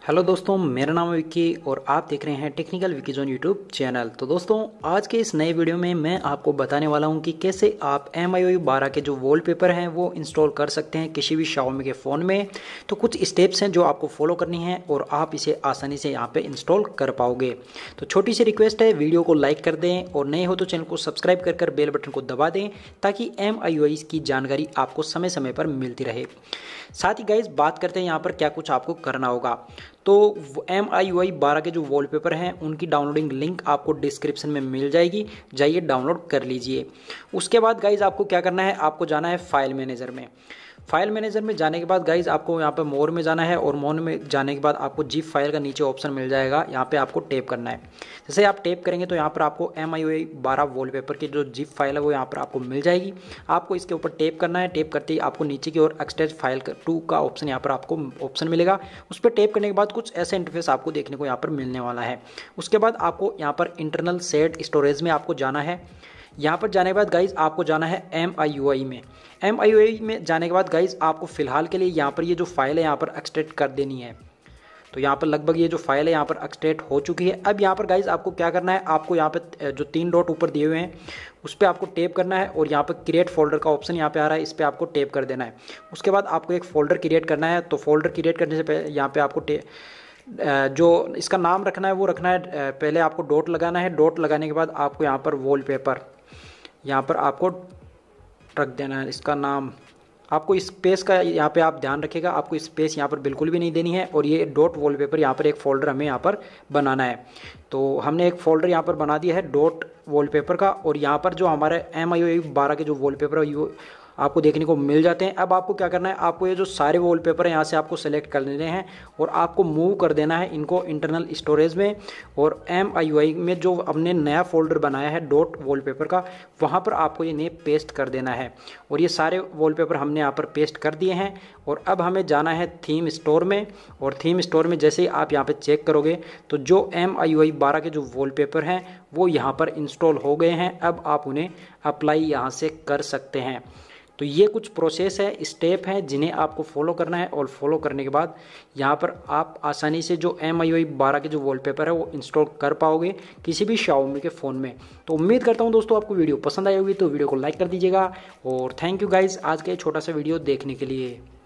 Hello दोस्तों, मेरा नाम है विक्की और आप देख रहे हैं technical Vicky zone YouTube channel. तो दोस्तों, आज के इस नए वीडियो में मैं आपको बताने वाला हूं कि कैसे आप MIUI 12 के जो वॉलपेपर हैं वो इंस्टॉल कर सकते हैं किसी भी Xiaomi के फ़ोन में। तो कुछ स्टेप्स हैं जो आपको फॉलो करनी है और आप इसे आसानी से यहाँ पे इंस्टॉल कर पाओगे। तो छोटी सी रिक्वेस्ट है, वीडियो को लाइक कर दें और नए हो तो चैनल को सब्सक्राइब कर बेल बटन को दबा दें ताकि MIUI की जानकारी आपको समय समय पर मिलती रहे। साथ ही गाइज बात करते हैं यहाँ पर क्या कुछ आपको करना होगा। तो MIUI 12 के जो वॉलपेपर हैं उनकी डाउनलोडिंग लिंक आपको डिस्क्रिप्शन में मिल जाएगी, जाइए डाउनलोड कर लीजिए। उसके बाद गाइज आपको क्या करना है, आपको जाना है फाइल मैनेजर में। फाइल मैनेजर में जाने के बाद गाइज आपको यहाँ पर मोर में जाना है और मोर में जाने के बाद आपको जिप फाइल का नीचे ऑप्शन मिल जाएगा, यहाँ पे आपको टैप करना है। जैसे आप टैप करेंगे तो यहाँ पर आपको MIUI 12 वॉलपेपर की जो जिप फाइल है वो यहाँ पर आपको मिल जाएगी। आपको इसके ऊपर टैप करना है। टैप करते ही आपको नीचे की ओर एक्सट्रैक्ट फाइल 2 का ऑप्शन यहाँ पर आपको ऑप्शन मिलेगा। उस पर टैप करने के बाद कुछ ऐसा इंटरफेस आपको देखने को यहाँ पर मिलने वाला है। उसके बाद आपको यहाँ पर इंटरनल सेट स्टोरेज में आपको जाना है। यहाँ पर जाने के बाद गाइज आपको जाना है MIUI में। MIUI में जाने के बाद गाइज आपको फिलहाल के लिए यहाँ पर ये जो फाइल है यहाँ पर एक्सट्रैक्ट कर देनी है। तो यहाँ पर लगभग ये जो फाइल है यहाँ पर एक्सट्रैक्ट हो चुकी है। अब यहाँ पर गाइज आपको क्या करना है, आपको यहाँ पे जो 3 डॉट ऊपर दिए हुए हैं उस पर आपको टैप करना है और यहाँ पर क्रिएट फोल्डर का ऑप्शन यहाँ पे आ रहा है, इस पर आपको टैप कर देना है। उसके बाद आपको एक फ़ोल्डर क्रिएट करना है। तो फोल्डर क्रिएट करने से पहले यहाँ पे आपको जो इसका नाम रखना है वो रखना है, पहले आपको डॉट लगाना है। डॉट लगाने के बाद आपको यहाँ पर वॉलपेपर यहाँ पर आपको रख देना है। इसका नाम आपको स्पेस का यहाँ पे आप ध्यान रखिएगा, आपको स्पेस यहाँ पर बिल्कुल भी नहीं देनी है। और ये डॉट वॉलपेपर यहाँ पर एक फ़ोल्डर हमें यहाँ पर बनाना है। तो हमने एक फ़ोल्डर यहाँ पर बना दिया है डॉट वॉलपेपर का। और यहाँ पर जो हमारे MIUI 12 के जो वॉलपेपर है वो आपको देखने को मिल जाते हैं। अब आपको क्या करना है, आपको ये जो सारे वॉलपेपर हैं यहाँ से आपको सेलेक्ट कर लेने हैं और आपको मूव कर देना है इनको इंटरनल स्टोरेज में। और MIUI में जो हमने नया फोल्डर बनाया है डॉट वॉलपेपर का, वहाँ पर आपको ये नेम पेस्ट कर देना है। और ये सारे वॉलपेपर हमने यहाँ पर पेस्ट कर दिए हैं। और अब हमें जाना है थीम स्टोर में। और थीम स्टोर में जैसे ही आप यहाँ पर चेक करोगे तो जो MIUI 12 के जो वॉलपेपर हैं वो यहाँ पर इंस्टॉल हो गए हैं। अब आप उन्हें अप्लाई यहाँ से कर सकते हैं। तो ये कुछ प्रोसेस है, स्टेप हैं जिन्हें आपको फॉलो करना है। और फॉलो करने के बाद यहाँ पर आप आसानी से जो MIUI 12 के जो वॉलपेपर है वो इंस्टॉल कर पाओगे किसी भी Xiaomi के फ़ोन में। तो उम्मीद करता हूँ दोस्तों आपको वीडियो पसंद आई होगी, तो वीडियो को लाइक कर दीजिएगा। और थैंक यू गाइज आज का ये छोटा सा वीडियो देखने के लिए।